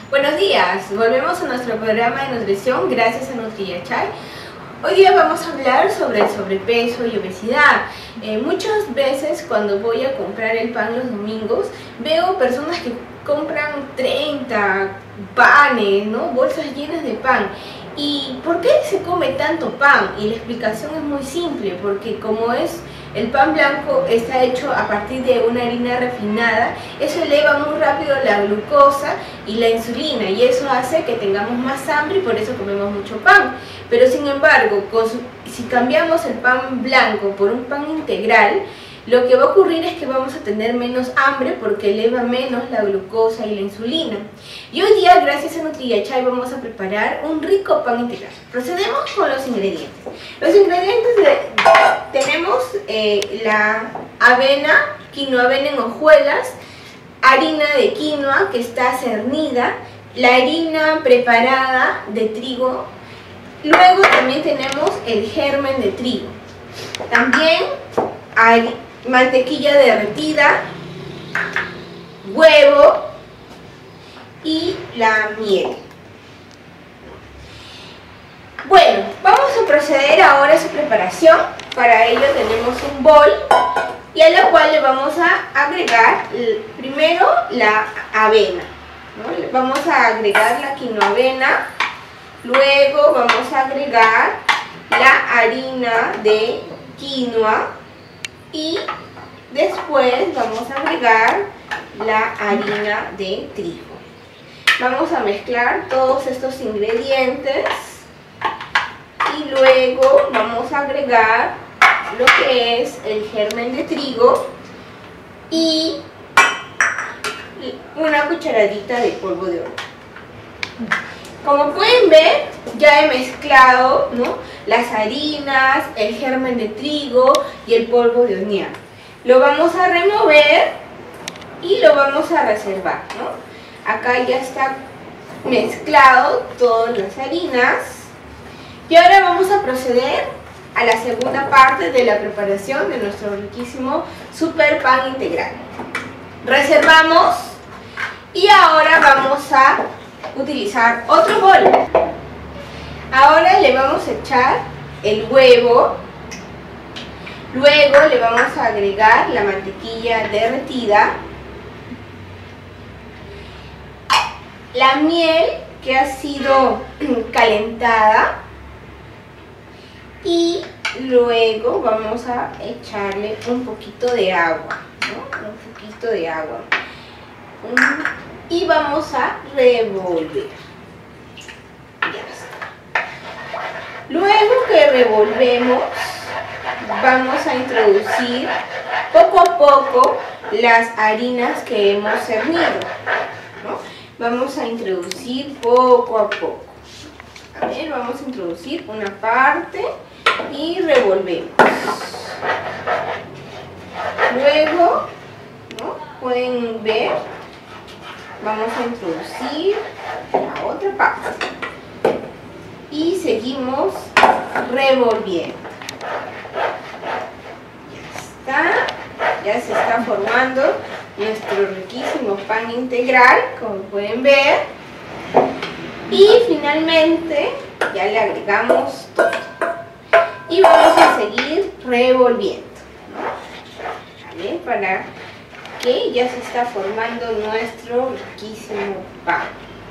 Buenos días, volvemos a nuestro programa de nutrición gracias a NutriYachay. Hoy día vamos a hablar sobre el sobrepeso y obesidad. Muchas veces cuando voy a comprar el pan los domingos, veo personas que compran 30 panes, ¿no? Bolsas llenas de pan. ¿Y por qué se come tanto pan? Y la explicación es muy simple, porque como el pan blanco está hecho a partir de una harina refinada, eso eleva muy rápido la glucosa y la insulina, y eso hace que tengamos más hambre y por eso comemos mucho pan. Pero sin embargo, si cambiamos el pan blanco por un pan integral, lo que va a ocurrir es que vamos a tener menos hambre porque eleva menos la glucosa y la insulina. Y hoy día, gracias a NutriYachay, vamos a preparar un rico pan integral. Procedemos con los ingredientes. Los ingredientes tenemos la avena, quinoa avena en hojuelas, harina de quinoa que está cernida, la harina preparada de trigo. Luego también tenemos el germen de trigo. También hay mantequilla derretida, huevo y la miel. Bueno, vamos a proceder ahora a su preparación. Para ello tenemos un bol y a la cual le vamos a agregar primero la avena, ¿no? Vamos a agregar la quinoa avena, luego vamos a agregar la harina de quinoa y después vamos a agregar la harina de trigo. Vamos a mezclar todos estos ingredientes y luego vamos a agregar lo que es el germen de trigo y una cucharadita de polvo de hornear. Como pueden ver, ya he mezclado, ¿no?, las harinas, el germen de trigo y el polvo de hornear. Lo vamos a remover y lo vamos a reservar, ¿no? Acá ya está mezclado todas las harinas. Y ahora vamos a proceder a la segunda parte de la preparación de nuestro riquísimo super pan integral. Reservamos y ahora vamos a utilizar otro bol. Ahora le vamos a echar el huevo, luego le vamos a agregar la mantequilla derretida, la miel que ha sido calentada y luego vamos a echarle un poquito de agua, ¿no? Un poquito de agua. Y vamos a revolver. Ya está. Luego que revolvemos, vamos a introducir poco a poco las harinas que hemos cernido, ¿no? Vamos a introducir poco a poco. A ver, vamos a introducir una parte y revolvemos. Luego, ¿no?, pueden ver, vamos a introducir la otra parte y seguimos revolviendo. Ya se está formando nuestro riquísimo pan integral, como pueden ver, y finalmente ya le agregamos todo y vamos a seguir revolviendo, ¿no? ¿Vale? Para que ya se está formando nuestro riquísimo pan.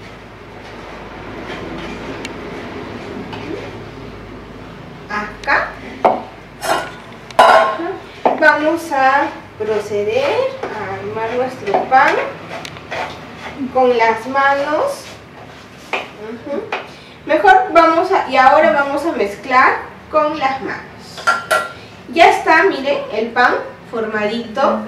Acá vamos a proceder a armar nuestro pan con las manos. Mejor y ahora vamos a mezclar con las manos. Ya está, miren, el pan formadito.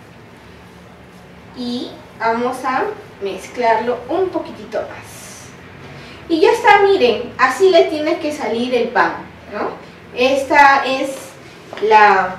Y vamos a mezclarlo un poquitito más. Y ya está, miren, así le tiene que salir el pan, ¿no? Esta es la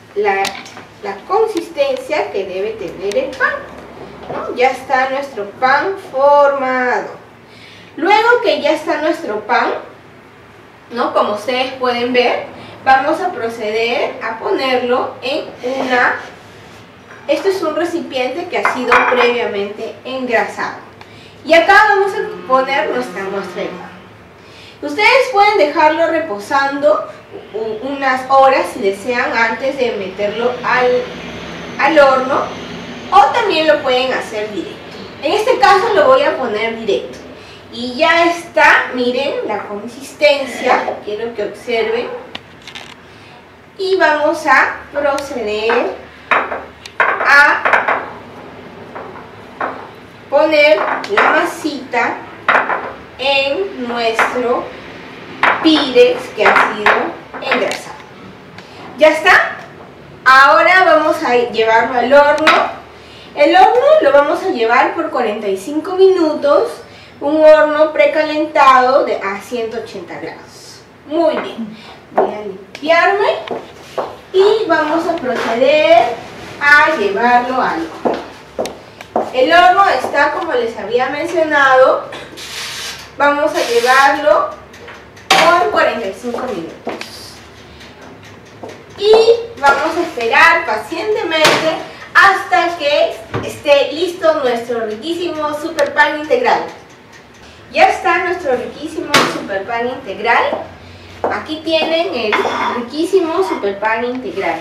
consistencia que debe tener el pan, ¿no? Ya está nuestro pan formado. Luego que ya está nuestro pan, ¿no?, como ustedes pueden ver, vamos a proceder a ponerlo en esto es un recipiente que ha sido previamente engrasado. Y acá vamos a poner nuestra muestra de pan. Ustedes pueden dejarlo reposando unas horas si desean antes de meterlo al horno, o también lo pueden hacer directo. En este caso lo voy a poner directo. Y ya está, miren la consistencia, quiero que observen. Y vamos a proceder a poner la masita en nuestro Pyrex que ha sido engrasado. ¿Ya está? Ahora vamos a llevarlo al horno. El horno lo vamos a llevar por 45 minutos, un horno precalentado a 180 grados. Muy bien, voy a limpiarme y vamos a proceder a llevarlo al horno. El horno está, como les había mencionado, vamos a llevarlo por 45 minutos. Y vamos a esperar pacientemente hasta que esté listo nuestro riquísimo super pan integral. Ya está nuestro riquísimo super pan integral. Aquí tienen el riquísimo super pan integral.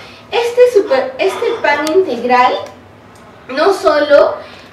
Este pan integral no solo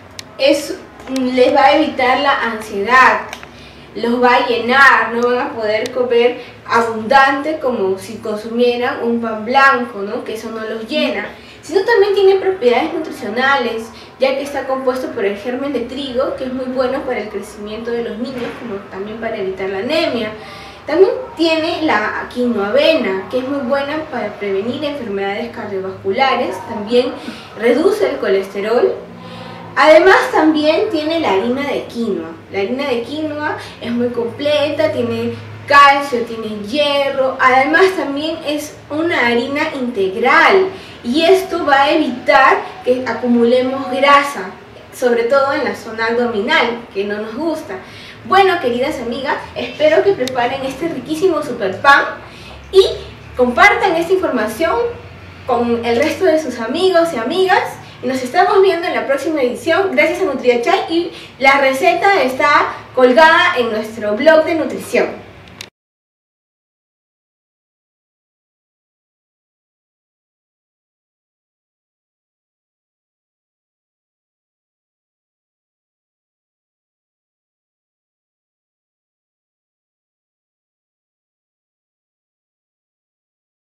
les va a evitar la ansiedad, los va a llenar, no van a poder comer abundante como si consumieran un pan blanco, ¿no? Que eso no los llena, sino también tiene propiedades nutricionales, ya que está compuesto por el germen de trigo, que es muy bueno para el crecimiento de los niños, como también para evitar la anemia. También tiene la quinoavena, que es muy buena para prevenir enfermedades cardiovasculares, también reduce el colesterol. Además también tiene la harina de quinoa. La harina de quinoa es muy completa, tiene calcio, tiene hierro, además también es una harina integral y esto va a evitar que acumulemos grasa, sobre todo en la zona abdominal, que no nos gusta. Bueno, queridas amigas, espero que preparen este riquísimo super pan y compartan esta información con el resto de sus amigos y amigas. Y nos estamos viendo en la próxima edición, gracias a NutriaChai, y la receta está colgada en nuestro blog de nutrición.